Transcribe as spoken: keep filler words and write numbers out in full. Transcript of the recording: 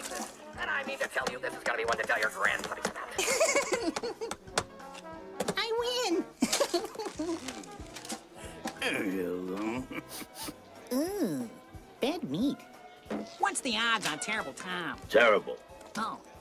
is this? And I mean to tell you, this is gonna be one to tell your grandpuppies about. I win! Ooh, bad meat. What's the odds on Terrible Tom? Terrible. Oh.